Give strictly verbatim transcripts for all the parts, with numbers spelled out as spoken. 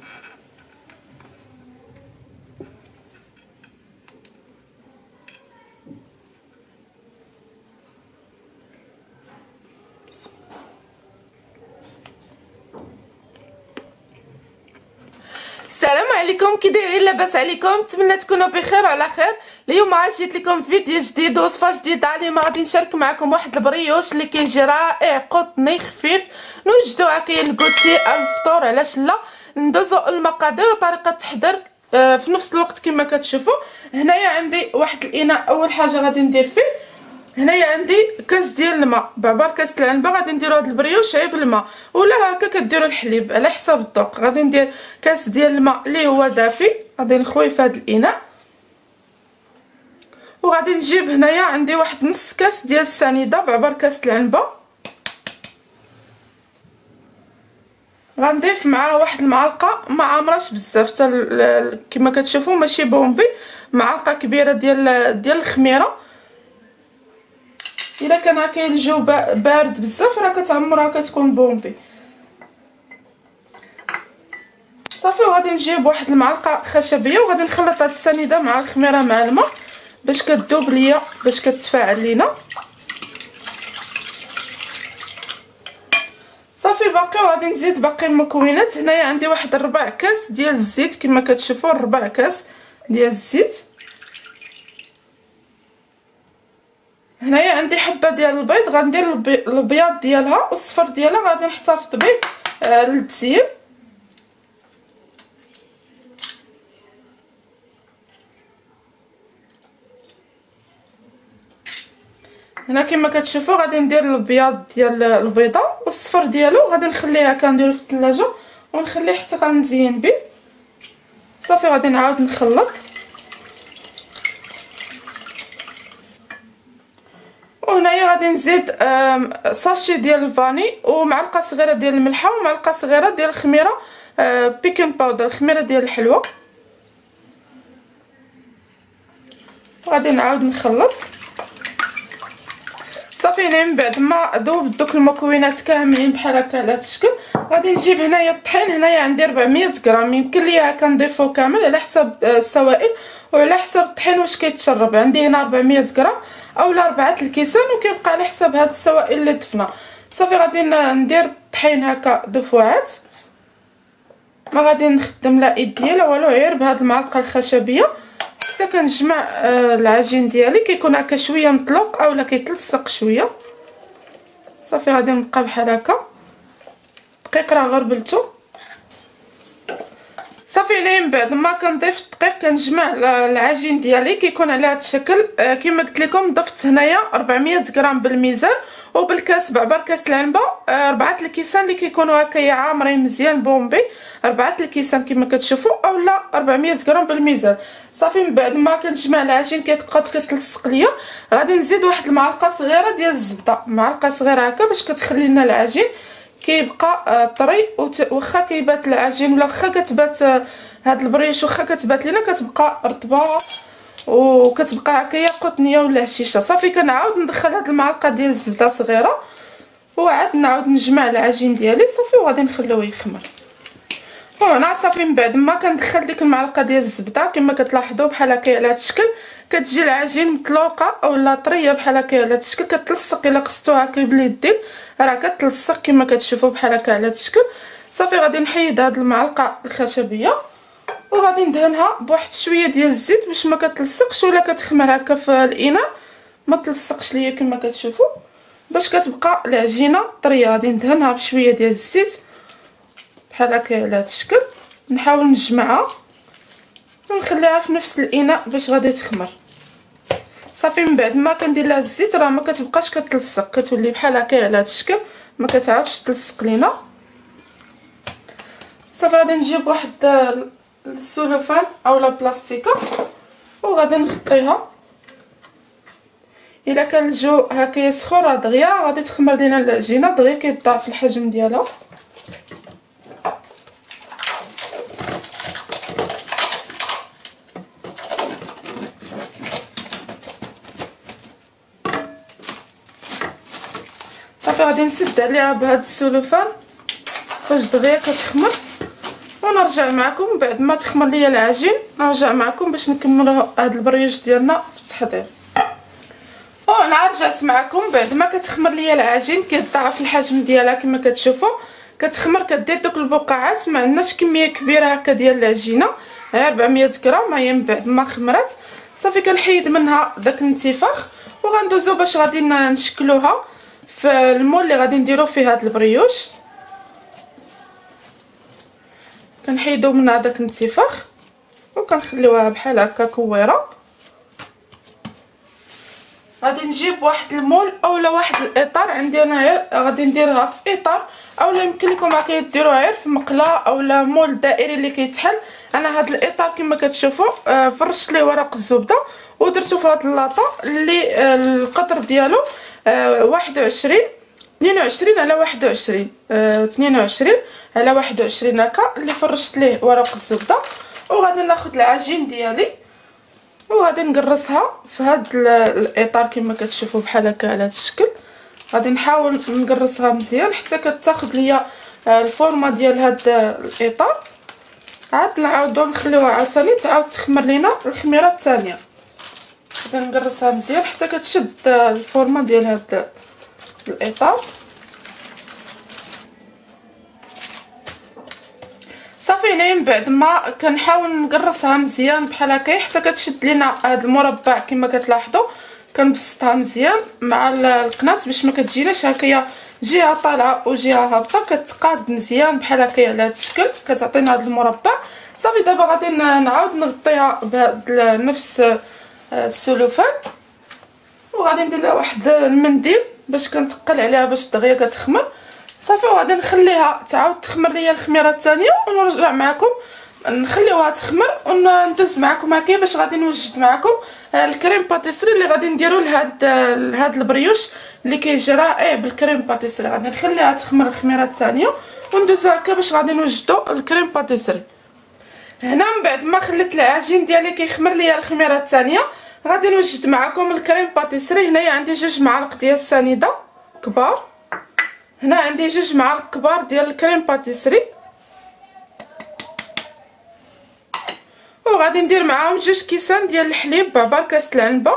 السلام عليكم، كي دايرين؟ لاباس عليكم؟ نتمنى تكونوا بخير وعلى خير. اليوم عاد جيت لكم فيديو جديد وصفه جديده. اليوم غادي نشارك معكم واحد البريوش اللي كيجي رائع، قطني خفيف، نوجدوه هكايا نكوتي الفطور. علاش لا؟ ندوزو المقادير وطريقه التحضير آه في نفس الوقت. كما كتشوفوا هنايا عندي واحد الاناء. اول حاجه غادي ندير فيه هنايا عندي كاس ديال الماء بعبر كاس العنبه. غادي نديرو هاد البريوش غير بالماء ولا هكا كديروا الحليب على حساب الذوق. غادي ندير كاس ديال الماء اللي هو دافي، غادي نخوي في هاد الاناء، وغادي نجيب هنايا عندي واحد نص كاس ديال السنيده بعبر كاس العنبه. غنضيف معاه واحد المعلقه ما عامراش بزاف حتى كما كتشوفوا ماشي بومبي، معلقه كبيره ديال ديال الخميره. الا كان هكا الجو بارد بزاف راه كتعمرها كتكون بومبي. صافي، وغادي نجيب واحد المعلقه خشبيه وغادي نخلط هاد السنيده مع الخميره مع الماء باش كتذوب ليا، باش كتفاعل لينا. صافي، باقي وغادي نزيد باقي المكونات. هنايا عندي واحد ربع كاس ديال الزيت، كما كتشوفوا ربع كاس ديال الزيت. هنايا عندي حبه ديال البيض، غندير البياض ديالها والصفر ديالها غادي نحتفظ به آه للتزيين. هنا كما كتشوفوا غادي ندير البياض ديال البيضه والصفر ديالو غادي نخليه هكا نديرو في الثلاجه ونخليه حتى غنزين به. صافي، غادي نعاود نخلط. وهنايا غادي نزيد ساشي ديال الفاني ومعلقه صغيره ديال الملحه ومعلقه صغيره ديال الخميره بيكين باودر، الخميره ديال الحلوه. وغادي نعاود نخلط. صافي، هنا من بعد ما ذوب دوك المكونات كاملين بحال هكا على هذا الشكل غادي نجيب هنايا الطحين. هنايا عندي أربعمية غرام، يمكن ليا هكا نضيفو كامل على حساب السوائل وعلى حساب الطحين واش كيتشرب. عندي هنا أربعمية غرام اولا ربعه الكيسان، وكيبقى على حساب هاد السوائل اللي ضفنا. صافي، غادي ندير الطحين هكا دفوعات، ما غادي نخدم لا ايديا لا والو، غير بهاد المعلقه الخشبيه حتى كنجمع آه العجين ديالي كيكون هكا شويه مطلوق اولا كيتلصق شويه. صافي، غادي نبقى بحال هكا دقيق راه غربلتو. صافي، هنايا من بعد ما كنضيف الدقيق كنجمع العجين ديالي كيكون على هذا الشكل. آه كما قلت لكم ضفت هنايا أربعمية غرام بالميزان وبالكاس بعبر كاس العنبه آه ربعه الكيسان اللي كيكونوا هكايا عامرين مزيان بومبي، ربعه الكيسان كما كتشوفوا اولا أربعمية غرام بالميزان. صافي، من بعد ما كنجمع العجين كتبقى كتلصق ليا غادي نزيد واحد المعلقه صغيره ديال الزبده، معلقه صغيره هكا باش كتخلي لنا العجين كيبقى آه طري. واخا كيبات العجين ولا واخا كتبات آه هاد البريش واخا كتبات لينا كتبقى رطبه وكتبقى هكايا قطنيه ولا هشيشه. صافي، كنعاود ندخل هاد المعلقه ديال الزبده صغيره وعاد نعاود نجمع العجين ديالي. صافي، وغادي نخليوه يخمر. وهنا صافي من بعد ما كندخل ديك المعلقه ديال الزبده كما كتلاحظوا بحال هكا على هاد الشكل كتجي العجين مطلوقه اولا طريه بحال هكا على هاد الشكل، كتلصق الا قصتو هكا باليدين راه كتلصق كما كتشوفوا بحال هكا على هاد الشكل. صافي، غادي نحيد هاد المعلقه الخشبيه وغادي ندهنها بواحد شويه ديال الزيت باش ما كتلصقش ولا كتخمر هكا في الاناء ما تلصقش ليا كما كتشوفوا، باش كتبقى العجينه طريه. غادي ندهنها بشويه ديال الزيت بحال هكا على هذا الشكل، نحاول نجمعها ونخليها في نفس الاناء باش غادي تخمر. صافي، من بعد ما كندير لها الزيت راه ما كتبقاش كتلصق، كتولي بحال هكا على هذا الشكل ما كتعاودش تلصق لينا. صافي، غادي نجيب واحد السلوفان اولا بلاستيكه وغادي نغطيها. الا كان الجو هكا سخون راه دغيا غادي تخمر لينا العجينه دغيا كيتضاعف الحجم ديالها. صافي، غادي نسد عليها بهذا السلوفان فاش دغيا كتخمر ونرجع معكم بعد ما تخمر ليا العجين. نرجع معكم باش نكملوا هذا البريوش ديالنا في التحضير. وانا رجعت معكم بعد ما كتخمر ليا العجين، كيتضاعف الحجم ديالها كما كتشوفوا. كتخمر كدير دوك البقعات، ما عندناش كميه كبيره هكا ديال العجينه، غير أربعمية غرام. هي من بعد ما خمرت صافي كنحيد منها داك الانتفاخ، وغندوزو باش غادي نشكلوها في المول اللي غادي نديرو فيه هاد البريوش. كنحيدو منها داك الانتفاخ وكنخليوها بحال هكا كويره. غادي نجيب واحد المول اولا واحد الاطار، عندي انا غادي نديرها في اطار، اولا يمكن لكم هكا ديروها غير في مقله اولا مول دائري اللي كيتحل. انا هاد الاطار كما كتشوفوا فرشت ليه ورق الزبده ودرتو في هاد اللاطه اللي القطر ديالو واحد وعشرين اثنين وعشرين على واحد وعشرين اثنين وعشرين على واحد وعشرين هكا اللي فرشت ليه ورق الزبده. وغادي ناخذ العجين ديالي وغادي نقرصها في هاد الاطار كما كتشوفوا بحال هكا على هذا الشكل. غادي نحاول نقرصها مزيان حتى كتاخذ ليا الفورمه ديال هاد الاطار. عاد نعاودو نخليوها عاوتاني تعاود تخمر لينا الخميره الثانيه. غادي نقرصها مزيان حتى كتشد الفورمه ديال هاد الاطار. صافي هنايا من بعد ما كنحاول نقرصها مزيان بحال هكا حتى كتشد لينا هذا المربع كما كتلاحظوا. كنبسطها مزيان مع القناه باش ما كتجيناش هكايا جهه طالعه وجهه هابطه، كتقاد مزيان بحال هكايا على هذا الشكل كتعطينا هذا المربع. صافي دابا غادي نعاود نغطيها بهذا نفس السلوفان، وغادي ندير لها واحد المنديل باش كنتقل عليها باش دغيا كتخمر. صافي وغادي نخليها تعاود تخمر ليا الخميره الثانيه ونرجع معكم نخليوها تخمر وندوز معكم هكا باش غادي نوجد معكم الكريم باتيسري اللي غادي نديرو لهاد لهاد البريوش اللي كيجي رائع بالكريم باتيسري. غادي نخليها تخمر الخميره الثانيه وندوزو هكا باش غادي نوجدو الكريم باتيسري. هنا من بعد ما خليت العجين ديالي كيخمر ليا الخميره الثانيه غادي نوجد معكم الكريم باتيسري. هنايا عندي جوج معالق ديال السنيده كبار، هنا عندي جوج معالق كبار ديال الكريم باتيسري، وغادي ندير معاهم جوج كيسان ديال الحليب بعبار كاس العنبه.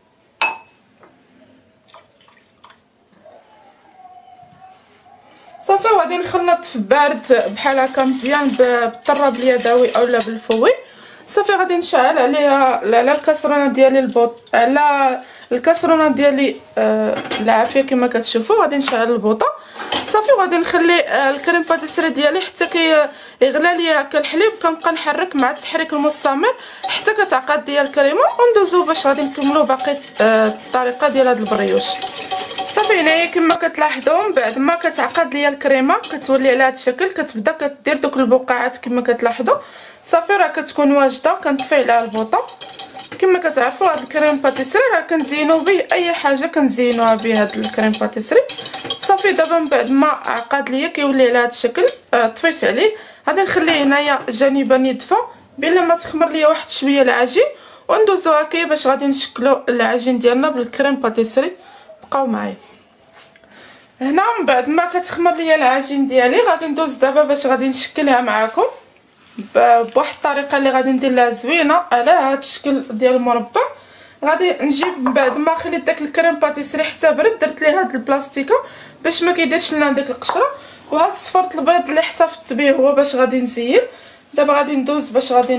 صافي وغادي نخلط في بارد بحال هكا مزيان بالطراب اليدوي اولا بالفوي. صافي غادي نشعل عليها على الكاسرونه ديالي البوط على الكاسرونه ديالي آه العافيه كما كتشوفوا. غادي نشعل البوطه صافي وغادي نخلي آه الكريم باتيسري ديالي حتى كيغلى ليا هكا الحليب. كنبقى نحرك مع التحريك المستمر حتى كتعقد ليا الكريمه وندوزو باش غادي نكملوا باقي آه الطريقه ديال هذا البريوش. صافي هنايا كما كتلاحظوا بعد ما كتعقد ليا الكريمه كتولي على هذا الشكل كتبدا كدير دوك البقعات كما كتلاحظوا. صافي راه كتكون واجده. كنطفي عليها البوطه. كما كتعرفوا هذا الكريم باتيسري راه كنزينوا به اي حاجه كنزينوها به هذا الكريم باتيسري. صافي دابا من بعد ما عقد ليا كيولي على هذا الشكل آه طفيت عليه. غادي نخليه هنايا جانبا يدفى بلا ما تخمر ليا واحد شويه العجين وندوزو هكايا باش غادي نشكلوا العجين ديالنا بالكريم باتيسري. بقاو معايا. هنا من بعد ما كتخمر ليا العجين ديالي غادي ندوز دابا باش غادي نشكلها معكم بواحد الطريقه اللي غادي ندير لها زوينه على هذا الشكل ديال المربع. غادي نجيب من بعد ما خليت داك الكريم باتيسري حتى برد درت ليه هاد البلاستيكه باش ما كيديرش لنا ديك القشره. وهاد صفرت البيض اللي احتفظت به هو باش غادي نزين. دابا غادي ندوز باش غادي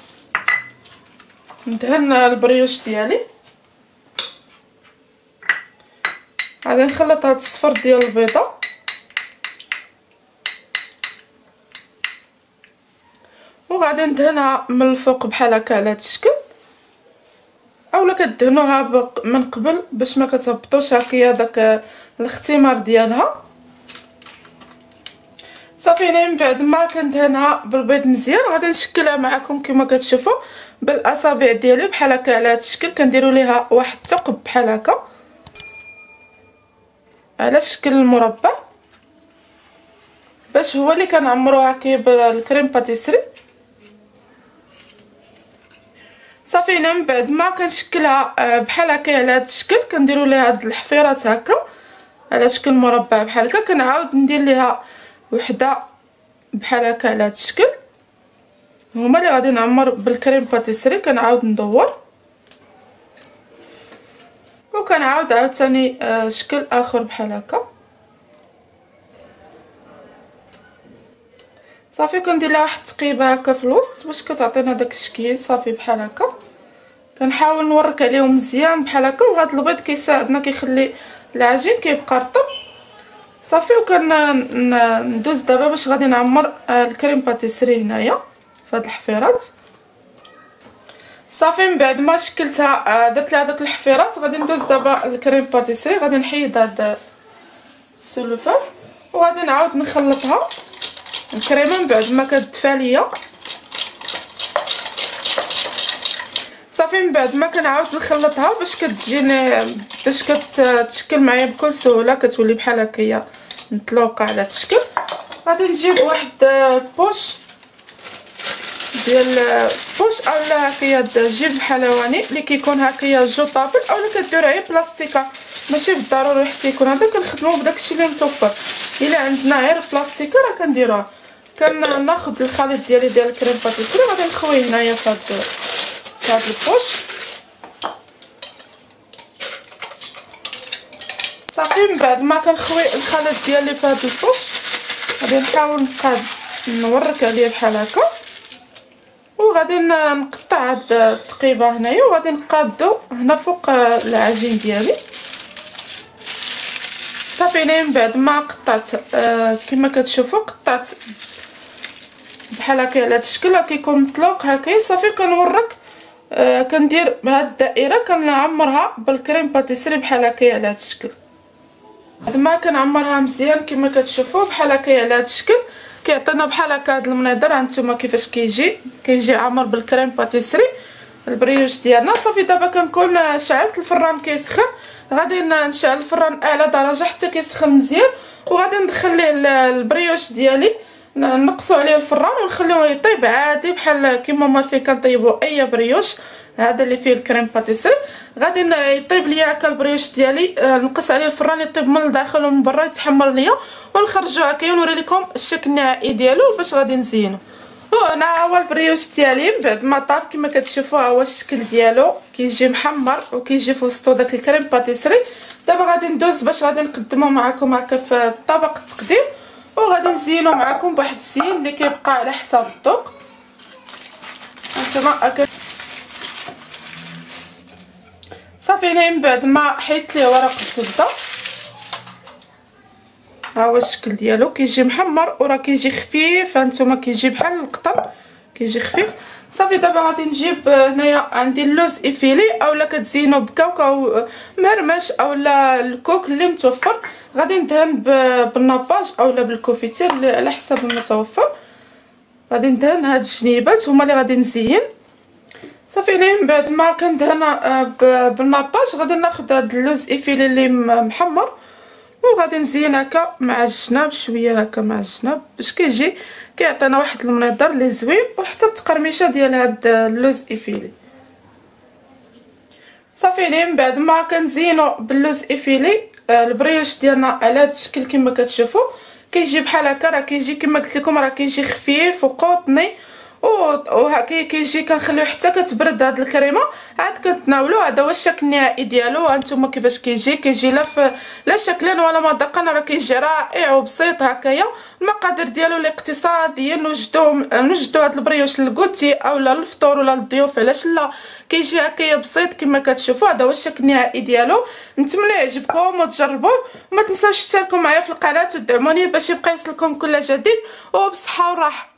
ندهن البريوش ديالي. غادي نخلط هاد الصفر ديال البيضه وغادي ندهنها من الفوق بحال هكا على هاد الشكل اولا كدهنوها من قبل باش ما كتهبطوش هكايا داك الاختمار ديالها. صافي هنا من بعد ما كندهنها بالبيض مزيان غادي نشكلها معكم كما كتشوفوا بالاصابع ديالي بحال هكا على هاد الشكل. كنديروا ليها واحد الثقب بحال هكا على شكل المربع باش هو اللي كنعمرو هكايا بالكريم باتيسري. صافي هنا من بعد ما كنشكلها بحال هكا على هذا الشكل كنديروا ليها هاد الحفيرات هكا على شكل مربع بحال هكا. كنعاود ندير ليها وحده بحال هكا على هذا الشكل هما اللي غادي نعمر بالكريم باتيسري. كنعاود ندور وكنعاود عاوتاني آه شكل اخر بحال هكا. صافي كندير لها واحد التقيبه هكا في الوسط باش كتعطينا داك الشكل. صافي بحال هكا كنحاول نورك عليهم مزيان بحال هكا. وهذا البيض كيساعدنا كيخلي العجين كيبقى رطب. صافي وكندوز دابا باش غادي نعمر الكريم باتيسري هنايا في هاد الحفيرات. صافي من بعد ما شكلتها درت لها داك الحفيرات غادي ندوز دابا الكريم باتيسري. غادي نحيد هاد السلوفه وغادي نعاود نخلطها الكريمه من بعد ما كتدفى ليا. صافي من بعد ما كنعاود نخلطها باش كتجيني باش كتشكل معايا بكل سهوله، كتولي بحال هكايا مطلوقه على الشكل. غادي نجيب واحد بوش ديال بوش اولا هكايا جيب حلواني اللي كيكون هكايا جوطابل اولا كديروا عليه بلاستيكه، ماشي بالضروري حتى يكون هذا. كنخدموا بداكشي اللي متوفر. الا عندنا غير بلاستيكه راه كنديروها. كناخذ الخليط ديالي ديال الكريم باتيسري غادي نخويه هنايا في هاد في هاد البوش. صافي من بعد ما كنخوي الخليط ديالي في هاد البوش غادي نحاول نبقى نورك عليه بحال هكا وغادي نقطع هاد التقيبه هنايا وغادي نقادو هنا فوق العجين ديالي. صافي من بعد ما قطعت آه كما كتشوفوا قطعت بحال هكا على هاد الشكل كيكون مطلوق هكايا. صافي كنورك آه كندير بهاد الدائره كنعمرها بالكريم باتيسري بحال هكايا على هاد الشكل. بعد ما كنعمرها مزيان كما كتشوفوا بحال هكايا على هاد الشكل كيعطينا بحال هكا هاد المنظر. هانتوما كيفاش كيجي كيجي عامر بالكريم باتيسري البريوش ديالنا. صافي دابا كنكون شعلت الفران كيسخن. غادي نشعل الفران اعلى درجه حتى كيسخن مزيان وغادي ندخل ليه البريوش ديالي نقصوا عليه الفران ونخليوه يطيب عادي بحال كيما ما فيه كنطيبوا اي بريوش. هذا اللي فيه الكريم باتيسري غادي يطيب ليا هكا البريوش ديالي. نقص عليه الفران يطيب من الداخل ومن برا يتحمر ليا ونخرجوا هكايا ونوري لكم الشكل النهائي ديالو باش غادي نزينو. وهنا هو البريوش ديالي من بعد ما طاب كما كتشوفوا ها هو الشكل ديالو كيجي محمر وكيجي في وسطو داك الكريم باتيسري. دابا غادي ندوز باش غادي نقدمو معكم هكا في طبق التقديم وغادي نزينو معكم بواحد الزين اللي كيبقى على حساب الذوق. هانتوما هكا صافي. هنا من بعد ما حيدت ليه ورق الزبده ها هو الشكل ديالو كيجي محمر وراه كيجي خفيف. هانتوما كيجي بحال القطن كيجي خفيف. صافي دابا غادي نجيب هنايا عندي اللوز افيلي اولا كتزينو بكاوكاو مهرمش اولا الكوك اللي متوفر. غادي ندهن بالناباج اولا بالكوفيتير على حسب المتوفر. غادي ندهن هاد الجنيبات هما اللي غادي نزين. صافي من بعد ما كندهن بالناباج غادي ناخذ هاد اللوز افيلي اللي محمر وغادي نزين هكا مع الجناب شويه هكا مع الجناب باش كيجي كيعطينا واحد المنظر اللي زوين وحتى التقرميشه ديال هاد اللوز افيلي. صافي من بعد ما كنزينو باللوز افيلي البريوش ديالنا على هاد الشكل كما كتشوفوا كيجي بحال هكا. راه كيجي كما قلت لكم راه كيجي خفيف وقطني وهكا كيجي كنخليوه حتى كتبرد هاد الكريمه عاد كنتناولو. هذا هو الشكل النهائي ديالو. هانتوما كيفاش كيجي كيجي لا في لا شكلا ولا مذاقا راه كيجي رائع وبسيط هكايا. المقادير ديالو الاقتصاديه نوجدوه نوجدو هاد البريوش للكوتي اولا للفطور ولا للضيوف علاش لا. كيجي هكايا بسيط كما كتشوفوا. هذا هو الشكل النهائي ديالو. نتمنى يعجبكم وتجربوه. ما تنساوش تشتركوا معايا في القناه وتدعموني باش يبقى يوصلكم كل جديد وبصحه وراحه.